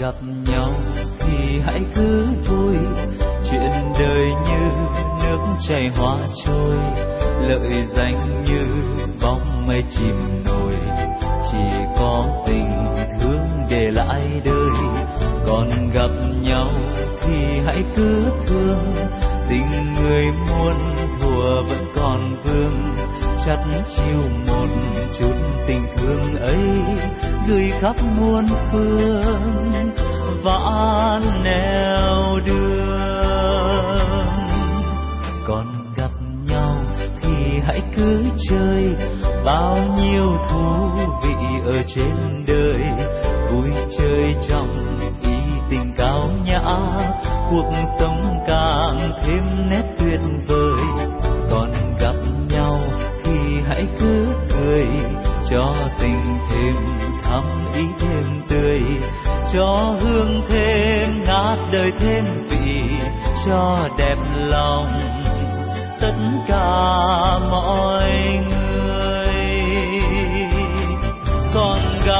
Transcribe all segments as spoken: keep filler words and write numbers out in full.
gặp nhau thì hãy cứ vui, chuyện đời như nước chảy hoa trôi, lợi danh như bóng mây chìm nổi, chỉ có tình thương để lại đời. Còn gặp nhau thì hãy cứ thương, tình người muôn thuở vẫn còn vương, chắt chiu một chút tình thương ấy gửi khắp muôn phương vạn nẻo đường. Còn gặp nhau thì hãy cứ chơi, bao nhiêu thú vị ở trên đời, vui chơi trong ý tình cao nhã, cuộc sống càng thêm nét tuyệt vời. Còn gặp nhau thì hãy cứ cười, cho tình thêm thắm ý thêm tươi, cho hương thêm ngát đời thêm vị, cho đẹp lòng tất cả mọi người. Còn gặp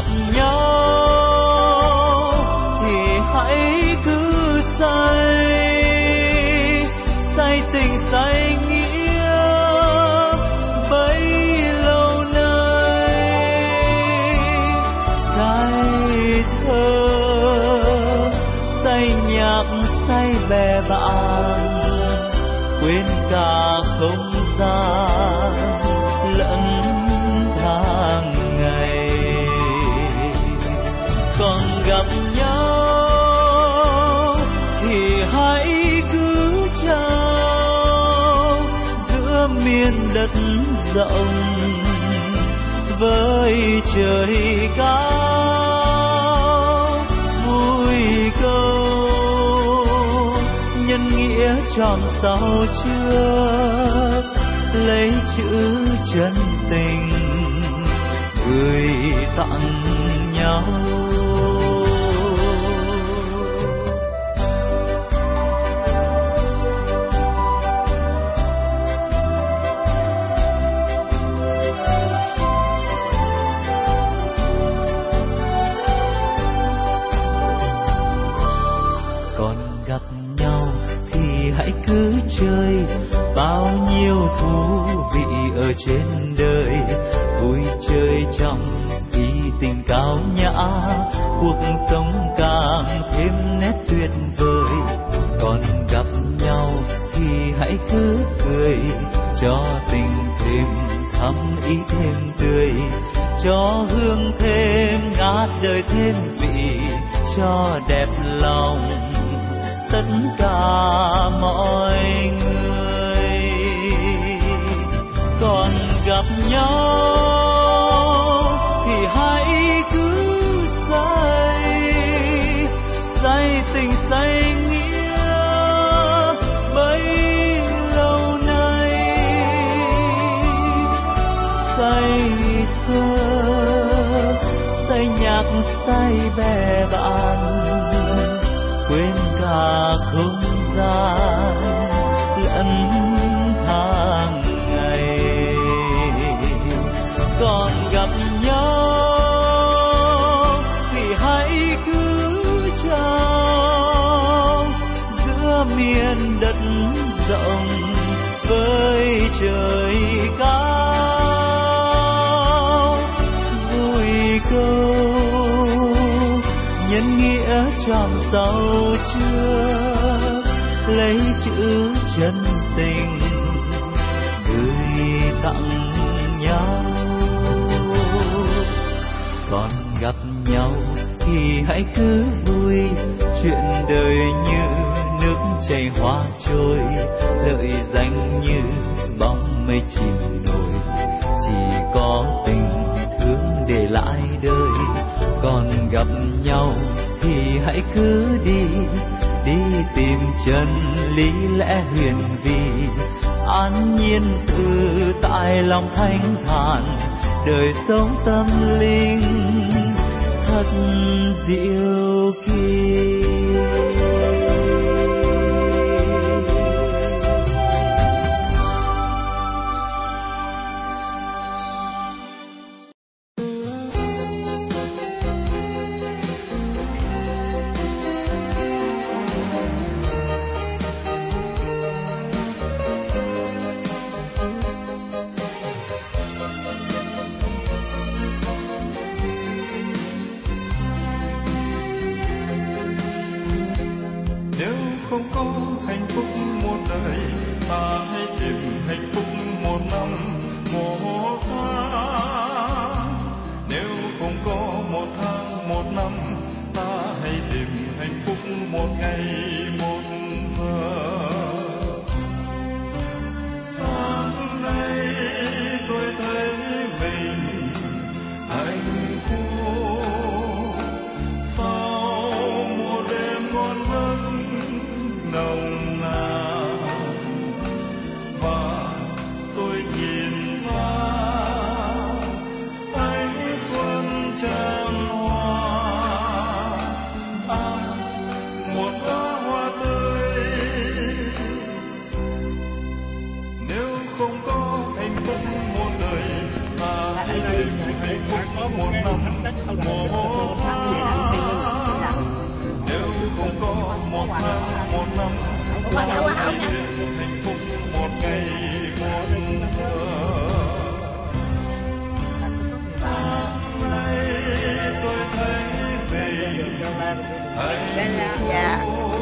nhau thì hãy cứ say, say tình say nghĩa bấy lâu nay, say thơ say nhạc say bè bạn, quên cả không gian lẫn tháng ngày. Còn gặp nhau thì hãy cứ trao giữa miền đất rộng với trời cao, vui câu nhân nghĩa tròn sau trước, lấy chữ chân tình gửi tặng nhau. Hãy cứ chơi, bao nhiêu thú vị ở trên đời, vui chơi trong ý tình cao nhã, cuộc sống càng thêm nét tuyệt vời. Còn gặp nhau thì hãy cứ cười, cho tình thêm thắm ý thêm tươi, cho hương thêm ngát đời thêm vị, cho đẹp lòng tất cả mọi người. Còn gặp nhau thì hãy cứ say, say tình say nghĩa bấy lâu nay, say thơ say nhạc say bè bạn, quên cả không gian lẫn tháng ngày. Còn gặp nhau thì hãy cứ trao giữa miền đất rộng với trời cao, vui câu nhân nghĩa tròn sâu trước, lấy chữ chân tình gửi tặng nhau. Còn gặp nhau thì hãy cứ vui, chuyện đời như nước chảy hoa trôi, lợi danh như bóng mây chìm nổi, chỉ có tình thương để lại đời. Còn gặp nhau thì hãy cứ đi, đi tìm chân lý lẽ huyền vi, an nhiên tự tại lòng thanh thản, đời sống tâm linh thật diệu kỳ. đời, ta hãy tìm hạnh phúc một năm một tháng. Nếu không có một tháng một năm, ta hãy tìm hạnh phúc một ngày một giờ. Sáng nay tôi thấy mình hạnh phúc sau một đêm ngon giấc nồng nàn, và tôi nhìn ra ánh xuân tràn hoa, à, một đóa hoa tươi. Nếu không có hạnh phúc một đời, ta hãy tìm hạnh phúc một năm một tháng. Nếu không có một tháng một năm, ta hãy tìm hạnh phúc một ngày một giờ. Sáng nay tôi thấy mình hạnh phúc.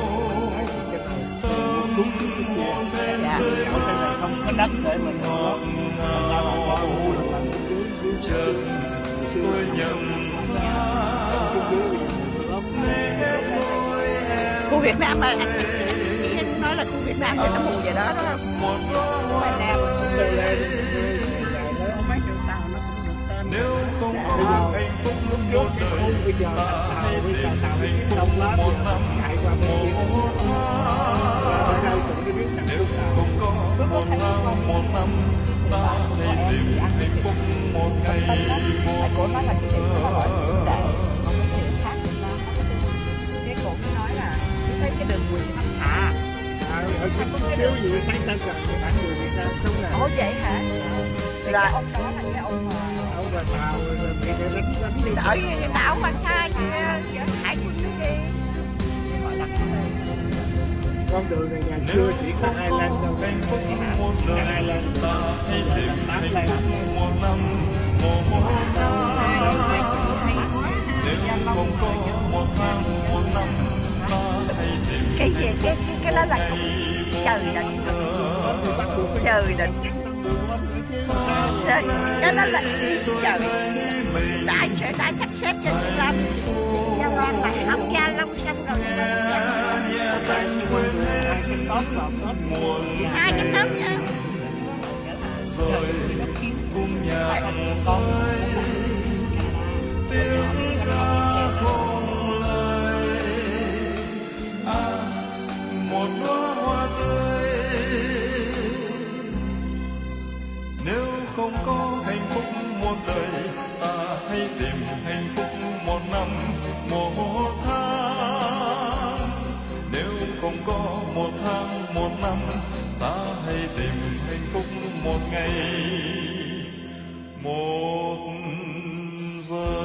Đúng xuống cái kia, dạ. Ở trên này không có đất để mình hưởng, mình ra bà con mua được làm xuống dưới, dưới xưa tôi nhầm xuống dưới bây giờ khu Việt Nam mà anh, anh, anh nói là khu Việt Nam thì nó mù về đó đó không? Ngoài Nam mà xuống đây lên mấy đường tàu nó cũng được tên. Nếu không có hạnh phúc lúc trước cái khu bây giờ tàu bây giờ tàu cái chiếc đông lắm bây giờ chạy qua bên kia bên đây tụi nó biết tặng lúc tàu có một năm một năm, ta hãy tìm hạnh phúc một ngày một cô nói là cái tiệm nó gọi là trễ, còn cái tiệm khác thì nó phát sinh. Cái cô mới nói là tôi thấy cái đường Nguyễn Văn Thà ở sáng chút xíu gì sáng tân rồi bản người Việt Nam không là. Ồ vậy hả? Là ông đó là cái ông mà ông là tàu bị đánh đánh đi ở cái đảo Hoàng Sa kia hải quân đó kia, gọi là cái con đường này ngày xưa chỉ có hai lane thôi, hai lane ta hãy tìm tám lane một năm một tháng. Nếu không có một tháng một năm, ta hãy tìm cái gì cái cái cái đó là trời định, trời định, cái đó là ý trời đã sẽ đã sắp xếp cho sự làm chị Giao Loan là không gia long xong rồi hai cái tóc nha. Trời sự nó khiếu tại là con nó sẵn một đóa hoa tươi. Nếu không có hạnh phúc một đời, ta hãy tìm hạnh phúc một năm một tháng. Nếu không có một tháng một năm, ta hãy tìm hạnh phúc một ngày một